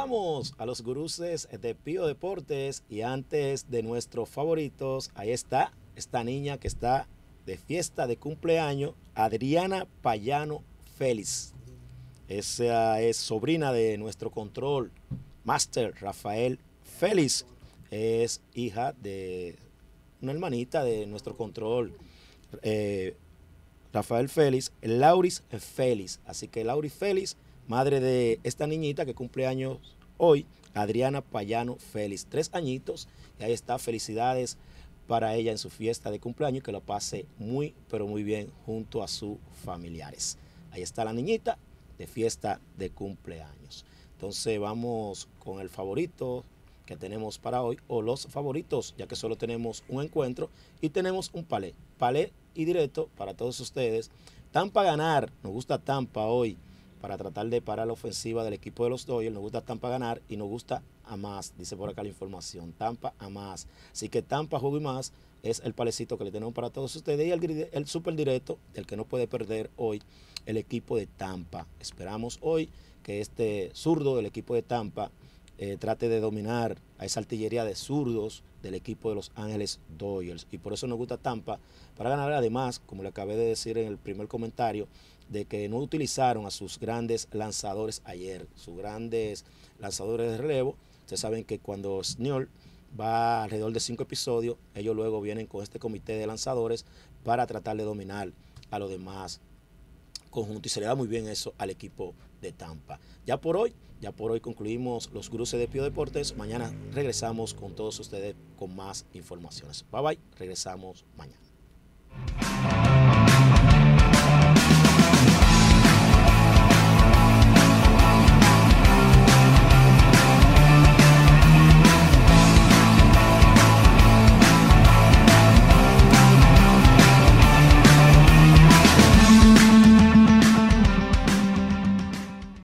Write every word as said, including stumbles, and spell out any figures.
Saludamos a los guruses de Pío Deportes y antes de nuestros favoritos, ahí está esta niña que está de fiesta de cumpleaños, Adriana Payano Félix. Esa es sobrina de nuestro control máster Rafael Félix. Es hija de una hermanita de nuestro control eh, Rafael Félix, Lauris Félix. Así que Lauris Félix, madre de esta niñita que cumple años hoy, Adriana Payano Félix, tres añitos, y ahí está, felicidades para ella en su fiesta de cumpleaños, que lo pase muy, pero muy bien junto a sus familiares. Ahí está la niñita de fiesta de cumpleaños. Entonces vamos con el favorito que tenemos para hoy, o los favoritos, ya que solo tenemos un encuentro y tenemos un palé. Palé y directo para todos ustedes. Tampa ganar, nos gusta Tampa hoy para tratar de parar la ofensiva del equipo de los Dodgers. Nos gusta Tampa ganar y nos gusta a más, dice por acá la información, Tampa a más. Así que Tampa juego y más es el palecito que le tenemos para todos ustedes y el, el super directo, el que no puede perder hoy, el equipo de Tampa. Esperamos hoy que este zurdo del equipo de Tampa eh, trate de dominar a esa artillería de zurdos del equipo de Los Ángeles Dodgers, y por eso nos gusta Tampa para ganar. Además, como le acabé de decir en el primer comentario, de que no utilizaron a sus grandes lanzadores ayer, sus grandes lanzadores de relevo. Ustedes saben que cuando Sneal va alrededor de cinco episodios, ellos luego vienen con este comité de lanzadores para tratar de dominar a los demás conjuntos, y se le da muy bien eso al equipo de Tampa. Ya por hoy, ya por hoy concluimos los cruces de Pío Deportes. Mañana regresamos con todos ustedes con más informaciones. Bye bye, regresamos mañana.